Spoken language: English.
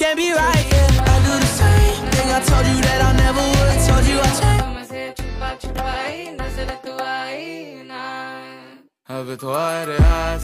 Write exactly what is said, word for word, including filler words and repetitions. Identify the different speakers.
Speaker 1: can't be right, yeah. I do the same thing I told you that I never would. I told you I changed. अब तो आ रहा